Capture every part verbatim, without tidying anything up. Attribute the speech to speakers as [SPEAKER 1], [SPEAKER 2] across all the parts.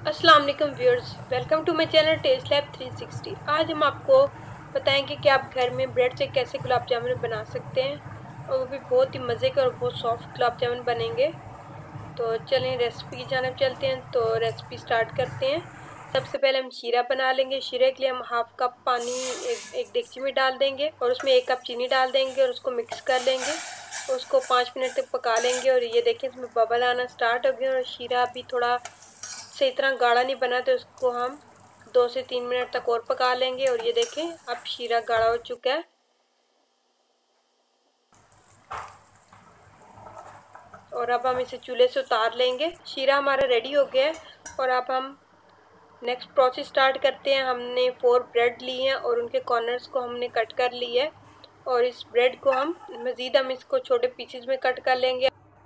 [SPEAKER 1] अस्सलाम वालेकुम viewers, welcome to my channel test lab three sixty. आज हम आपको बताएंगे कि आप घर में ब्रेड से कैसे गुलाब जामुन बना सकते हैं और वो भी बहुत ही मज़े के और बहुत सॉफ्ट गुलाब जामुन बनेंगे। तो चलें रेसिपी की जानब चलते हैं। तो रेसिपी स्टार्ट करते हैं। सबसे पहले हम शीरा बना लेंगे। शीरे के लिए हम हाफ कप पानी एक, एक देगची में डाल देंगे और उसमें एक कप चीनी डाल देंगे और उसको मिक्स कर लेंगे। उसको पाँच मिनट तक पका लेंगे और ये देखें इसमें बबल आना स्टार्ट हो गया और शीरा अभी थोड़ा सही तरह गाढ़ा नहीं बना, तो उसको हम दो से तीन मिनट तक और पका लेंगे। और ये देखें अब शीरा गाढ़ा हो चुका है और अब हम इसे चूल्हे से उतार लेंगे। शीरा हमारा रेडी हो गया है और अब हम नेक्स्ट प्रोसेस स्टार्ट करते हैं। हमने फोर ब्रेड लिए हैं और उनके कॉर्नर्स को हमने कट कर लिया है और इस ब्रेड को हम मज़ीद हम इसको छोटे पीसेस में कट कर लेंगे।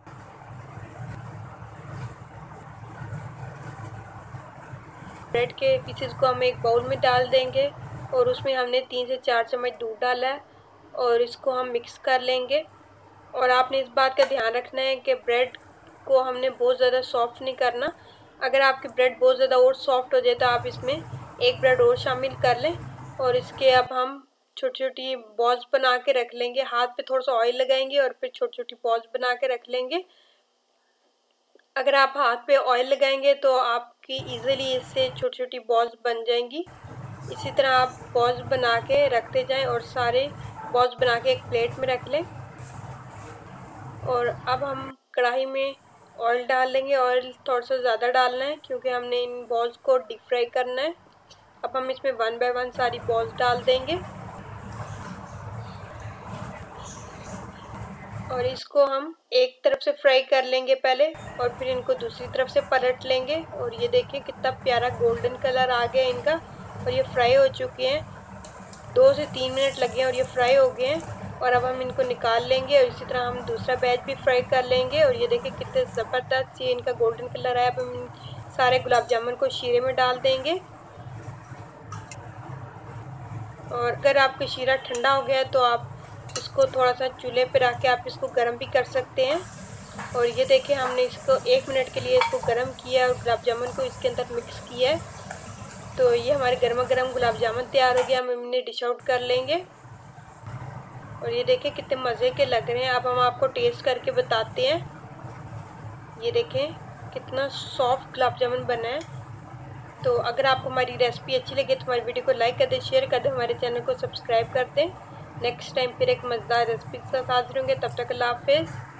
[SPEAKER 1] ब्रेड के पीसेस को हम एक बाउल में डाल देंगे और उसमें हमने तीन से चार चम्मच दूध डाला है और इसको हम मिक्स कर लेंगे। और आपने इस बात का ध्यान रखना है कि ब्रेड को हमने बहुत ज़्यादा सॉफ्ट नहीं करना। अगर आपकी ब्रेड बहुत ज़्यादा और सॉफ्ट हो जाए तो आप इसमें एक ब्रेड और शामिल कर लें। और इसके अब हम छोटी छोटी बॉल्स बना के रख लेंगे। हाथ पे थोड़ा सा ऑयल लगाएंगे और फिर छोटी छोटी बॉल्स बना के रख लेंगे। अगर आप हाथ पे ऑयल लगाएंगे तो आपकी इजीली इससे छोटी छोटी बॉल्स बन जाएंगी। इसी तरह आप बॉल्स बना के रखते जाएं और सारे बॉल्स बना के एक प्लेट में रख लें। और अब हम कढ़ाई में ऑयल डाल लेंगे। ऑयल थोड़ा सा ज़्यादा डालना है क्योंकि हमने इन बॉल्स को डीप फ्राई करना है। अब हम इसमें वन बाय वन सारी बॉल्स डाल देंगे और इसको हम एक तरफ से फ्राई कर लेंगे पहले और फिर इनको दूसरी तरफ से पलट लेंगे। और ये देखिए कितना प्यारा गोल्डन कलर आ गया इनका और ये फ्राई हो चुके हैं। दो से तीन मिनट लगे हैं और ये फ्राई हो गए हैं। और अब हम इनको निकाल लेंगे और इसी तरह हम दूसरा बैच भी फ्राई कर लेंगे। और ये देखिए कितने ज़बरदस्त ये इनका गोल्डन कलर आया। अब हम सारे गुलाब जामुन को शीरे में डाल देंगे। और अगर आपका शीरा ठंडा हो गया तो आप इसको थोड़ा सा चूल्हे पे रख के आप इसको गर्म भी कर सकते हैं। और ये देखिए हमने इसको एक मिनट के लिए इसको गर्म किया और गुलाब जामुन को इसके अंदर मिक्स किया है। तो ये हमारे गर्मा गर्म गुलाब जामुन तैयार हो गया। हम इन्हें डिश आउट कर लेंगे और ये देखिए कितने मज़े के लग रहे हैं। अब हम आपको टेस्ट करके बताते हैं। ये देखें कितना सॉफ्ट गुलाब जामुन बना है। तो अगर आपको हमारी रेसिपी अच्छी लगे तो हमारी वीडियो को लाइक कर दें, शेयर कर दें, हमारे चैनल को सब्सक्राइब कर दें। नेक्स्ट टाइम फिर एक मज़ेदार रेसिपी के साथ हाजिर होंगे। तब तक अल्लाह हाफिज़।